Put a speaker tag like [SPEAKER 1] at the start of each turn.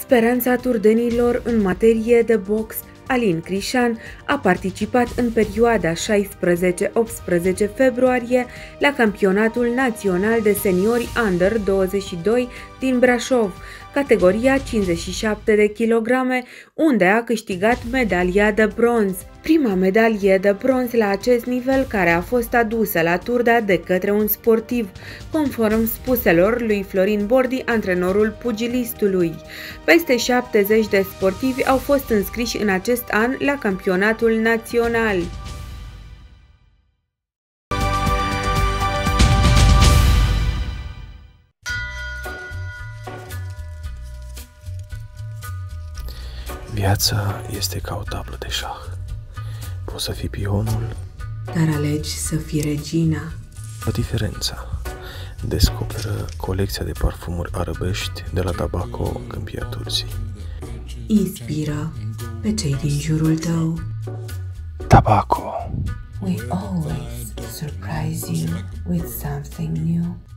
[SPEAKER 1] Speranța turdenilor în materie de box, Alin Crișan, a participat în perioada 16-18 februarie la campionatul național de seniori Under 22 din Brașov, categoria 57 de kilograme, unde a câștigat medalia de bronz. Prima medalie de bronz la acest nivel care a fost adusă la Turda de către un sportiv, conform spuselor lui Florin Bordi, antrenorul pugilistului. Peste 70 de sportivi au fost înscriși în acest an la campionatul național.
[SPEAKER 2] Viața este ca o tablă de șah. Poți să fii pionul,
[SPEAKER 1] dar alegi să fii regina.
[SPEAKER 2] o diferența. Descoperă colecția de parfumuri arăbești de la Tabaco Câmpia Turzii.
[SPEAKER 1] Inspiră pe cei din jurul tău.
[SPEAKER 2] Tabaco.
[SPEAKER 1] We always surprise you with something new.